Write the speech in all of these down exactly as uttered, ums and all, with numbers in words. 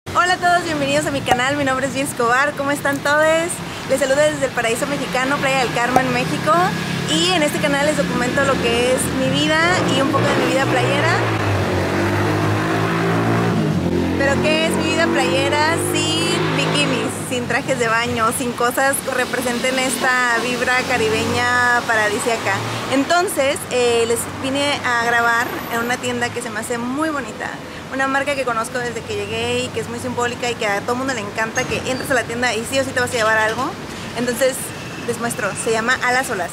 Hola a todos, bienvenidos a mi canal, mi nombre es Gi Escobar, ¿cómo están todos? Les saludo desde el paraíso mexicano, Playa del Carmen, México, y en este canal les documento lo que es mi vida y un poco de mi vida playera. Pero ¿qué es mi vida playera sin bikinis, sin trajes de baño, sin cosas que representen esta vibra caribeña paradisíaca? Entonces eh, les vine a grabar en una tienda que se me hace muy bonita, una marca que conozco desde que llegué y que es muy simbólica y que a todo mundo le encanta, que entres a la tienda y sí o sí te vas a llevar algo. Entonces les muestro, se llama A las Olas.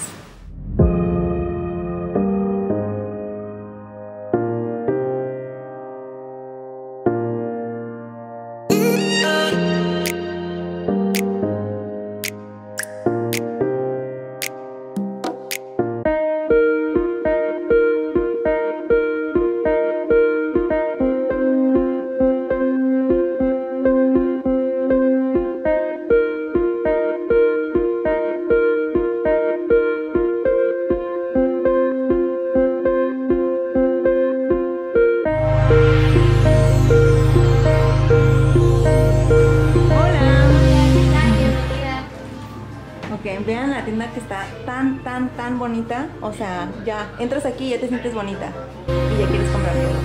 Vean la tienda que está tan, tan, tan bonita. O sea, ya entras aquí y ya te sientes bonita y ya quieres comprar algo.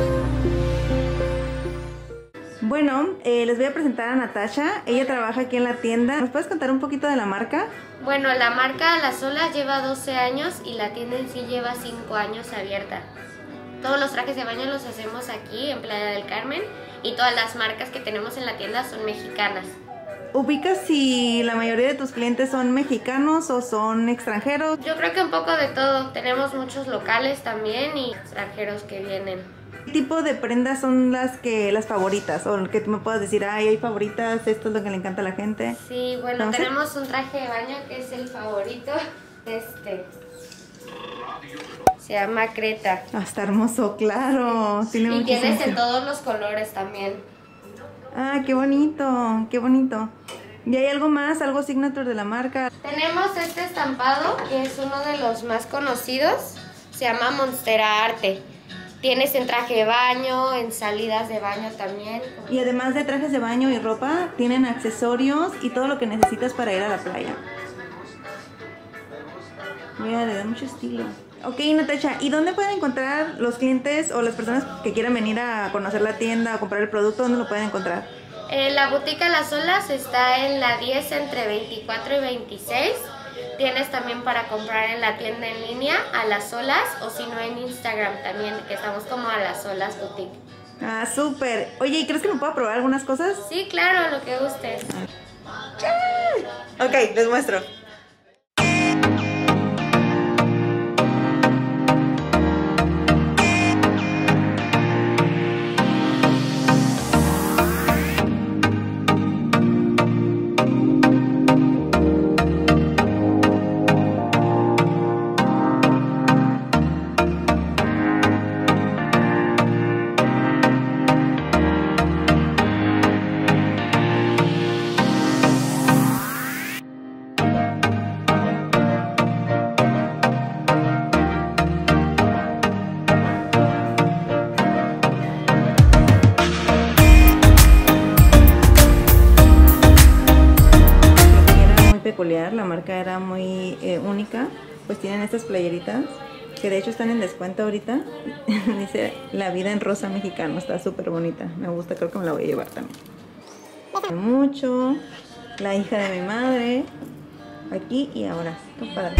Bueno, eh, les voy a presentar a Natasha. Ella trabaja aquí en la tienda. ¿Nos puedes contar un poquito de la marca? Bueno, la marca A las Olas lleva doce años y la tienda en sí lleva cinco años abierta. Todos los trajes de baño los hacemos aquí en Playa del Carmen y todas las marcas que tenemos en la tienda son mexicanas. ¿Ubicas si la mayoría de tus clientes son mexicanos o son extranjeros? Yo creo que un poco de todo. Tenemos muchos locales también y extranjeros que vienen. ¿Qué tipo de prendas son las que las favoritas? O que tú me puedas decir, ay, hay favoritas, esto es lo que le encanta a la gente. Sí, bueno, ¿No tenemos sé? un traje de baño que es el favorito. Este se llama Creta. Ah, está hermoso, claro. Tiene y tienes en muchísimo. todos los colores también. Ah, qué bonito, qué bonito. ¿Y hay algo más, algo signature de la marca? Tenemos este estampado que es uno de los más conocidos. Se llama Monstera Arte. Tienes en traje de baño, en salidas de baño también. Y además de trajes de baño y ropa, tienen accesorios y todo lo que necesitas para ir a la playa. Mira, le da mucho estilo. Ok, Natasha, ¿y dónde pueden encontrar los clientes o las personas que quieran venir a conocer la tienda o comprar el producto? ¿Dónde lo pueden encontrar? Eh, la boutique A las Olas está en la diez entre veinticuatro y veintiséis. Tienes también para comprar en la tienda en línea A las Olas o si no en Instagram también, que estamos como A las Olas Boutique. Ah, súper. Oye, ¿y crees que me puedo probar algunas cosas? Sí, claro, lo que gustes. Ok, les muestro. Peculiar, la marca era muy eh, única, pues tienen estas playeritas que de hecho están en descuento ahorita. Dice La Vida en Rosa Mexicano, está súper bonita, me gusta, creo que me la voy a llevar también. Mucho, La Hija de Mi Madre, aquí y ahora, qué padre.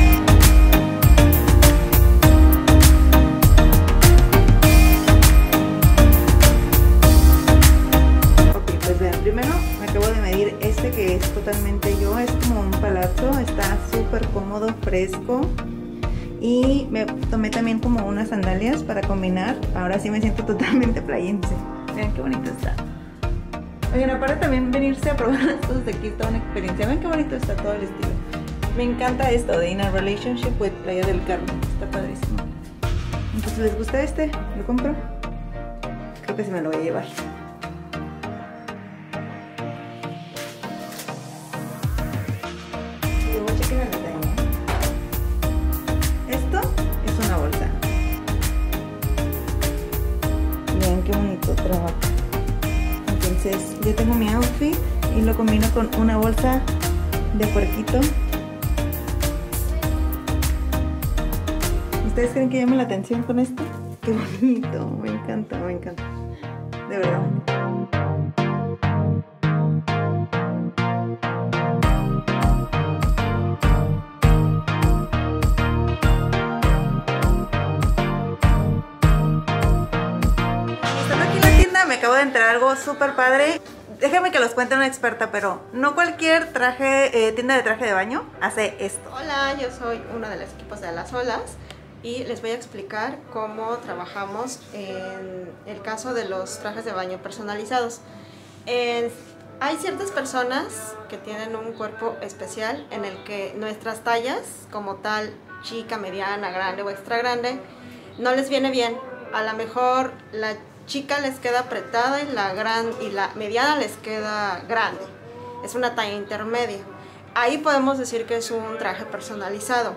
Primero me acabo de medir este que es totalmente yo, es como un palazzo, está súper cómodo, fresco. Y me tomé también como unas sandalias para combinar. Ahora sí me siento totalmente playense. Vean qué bonito está. Oigan, aparte también venirse a probar las cosas de aquí es toda una experiencia. Vean qué bonito está todo el estilo. Me encanta esto de In a Relationship with Playa del Carmen, está padrísimo. Entonces, ¿les gusta este? ¿Lo compro? Creo que sí me lo voy a llevar. Esto es una bolsa. Vean qué bonito trabajo. Entonces yo tengo mi outfit y lo combino con una bolsa de puerquito. ¿Ustedes creen que llame la atención con esto? Qué bonito, me encanta, me encanta. De verdad. Estando aquí en la tienda me acabo de enterar algo súper padre. Déjame que los cuente una experta, pero no cualquier traje, eh, tienda de traje de baño hace esto. Hola, yo soy una de los equipos de Las Olas y les voy a explicar cómo trabajamos en el caso de los trajes de baño personalizados. En, hay ciertas personas que tienen un cuerpo especial en el que nuestras tallas, como tal, chica, mediana, grande o extra grande, no les viene bien. A lo mejor la chica les queda apretada y la, gran, y la mediana les queda grande. Es una talla intermedia. Ahí podemos decir que es un traje personalizado.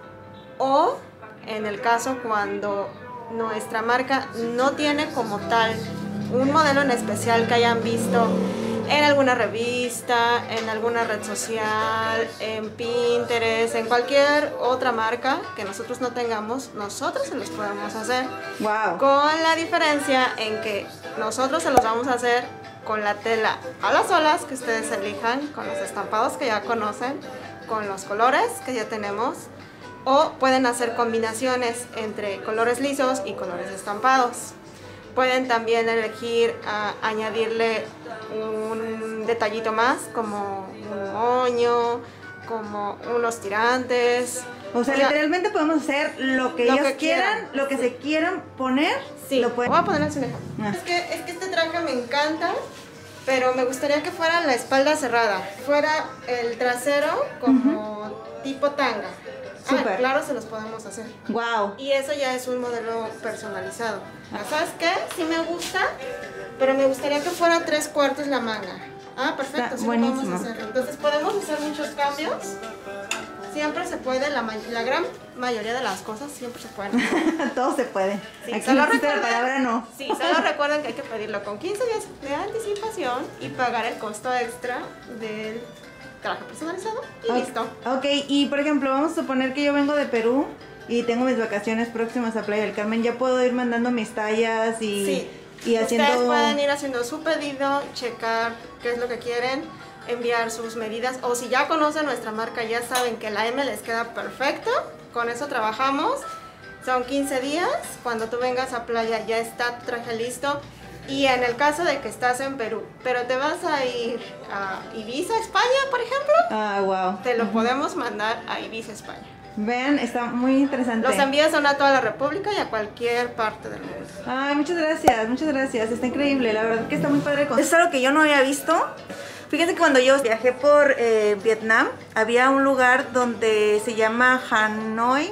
O en el caso cuando nuestra marca no tiene como tal un modelo en especial que hayan visto en alguna revista, en alguna red social, en Pinterest, en cualquier otra marca que nosotros no tengamos, nosotros se los podemos hacer. Wow. Con la diferencia en que nosotros se los vamos a hacer con la tela a las olas que ustedes elijan, con los estampados que ya conocen, con los colores que ya tenemos, o pueden hacer combinaciones entre colores lisos y colores estampados. Pueden también elegir uh, añadirle un detallito más, como un moño, como unos tirantes. O sea, o sea literalmente podemos hacer lo que lo ellos que quieran, quieran, lo que sí. se quieran poner. Sí, lo pueden... voy a ponerles un ejemplo. Ah. Es, que, es que este traje me encanta, pero me gustaría que fuera la espalda cerrada, fuera el trasero como uh-huh. tipo tanga. Ah, claro, se los podemos hacer. Wow. Y eso ya es un modelo personalizado. ¿Sabes qué? Sí me gusta, pero me gustaría que fuera tres cuartos la manga. Ah, perfecto, sí lo podemos hacer. Entonces podemos hacer muchos cambios. Siempre se puede, la, la gran mayoría de las cosas siempre se pueden hacer. Todo se puede. Sí, aquí solo no existe recuerden, la palabra no. Sí, solo recuerden que hay que pedirlo con quince días de anticipación y pagar el costo extra del traje personalizado y okay. listo. Ok, y por ejemplo, vamos a suponer que yo vengo de Perú y tengo mis vacaciones próximas a Playa del Carmen. ¿Ya puedo ir mandando mis tallas y, sí. y haciendo...? Ustedes pueden ir haciendo su pedido, checar qué es lo que quieren, enviar sus medidas, o si ya conocen nuestra marca, ya saben que la M les queda perfecto. Con eso trabajamos. Son quince días. Cuando tú vengas a playa ya está tu traje listo. Y en el caso de que estás en Perú, pero te vas a ir a Ibiza, España, por ejemplo, ah, wow. te lo uh-huh. podemos mandar a Ibiza, España. Vean, está muy interesante. Los envíos son a toda la República y a cualquier parte del mundo. Ay, muchas gracias, muchas gracias. Está increíble, la verdad que está muy padre. Es algo que yo no había visto. Fíjense que cuando yo viajé por eh, Vietnam, había un lugar donde se llama Hanoi.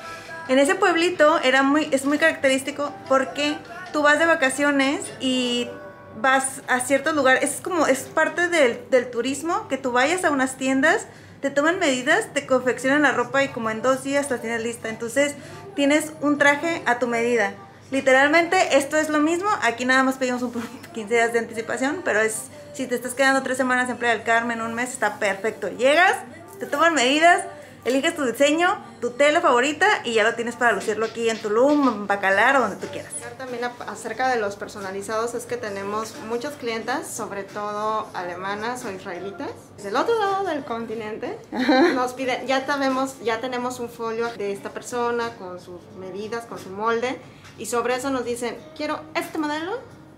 En ese pueblito era muy, es muy característico porque tú vas de vacaciones y vas a ciertos lugares. Es como, es parte del, del turismo, que tú vayas a unas tiendas, te toman medidas, te confeccionan la ropa y como en dos días la tienes lista. Entonces tienes un traje a tu medida. Literalmente esto es lo mismo. Aquí nada más pedimos un quince días de anticipación, pero es, si te estás quedando tres semanas en Playa del Carmen, un mes, está perfecto. Llegas, te toman medidas, eliges tu diseño, tu tela favorita y ya lo tienes para lucirlo aquí en Tulum, en Bacalar o donde tú quieras. También acerca de los personalizados es que tenemos muchas clientas, sobre todo alemanas o israelitas, del otro lado del continente. Nos piden, ya sabemos, ya tenemos un folio de esta persona con sus medidas, con su molde, y sobre eso nos dicen, quiero este modelo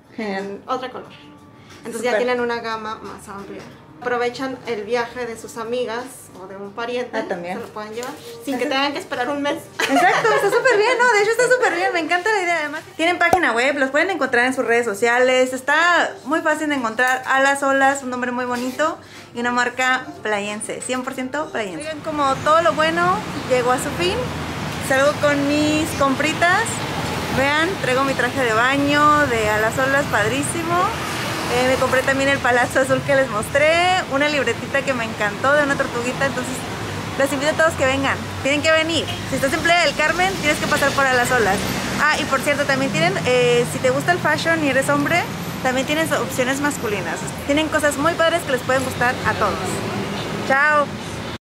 en otro color. Entonces Super. Ya tienen una gama más amplia. Aprovechan el viaje de sus amigas o de un pariente, ah, también. Se lo pueden llevar sin que tengan que esperar un mes. Exacto, está súper bien, ¿no? De hecho está súper bien, me encanta la idea. Además, tienen página web, los pueden encontrar en sus redes sociales. Está muy fácil de encontrar. A las Olas, un nombre muy bonito y una marca playense, cien por ciento playense. Oigan, como todo lo bueno llegó a su fin, salgo con mis compritas. Vean, traigo mi traje de baño de A las Olas, padrísimo. Eh, me compré también el palazo azul que les mostré, una libretita que me encantó de una tortuguita, entonces los invito a todos que vengan, tienen que venir. Si estás en Playa del Carmen, tienes que pasar por A las Olas. Ah, y por cierto, también tienen, eh, si te gusta el fashion y eres hombre, también tienen opciones masculinas. Tienen cosas muy padres que les pueden gustar a todos. ¡Chao!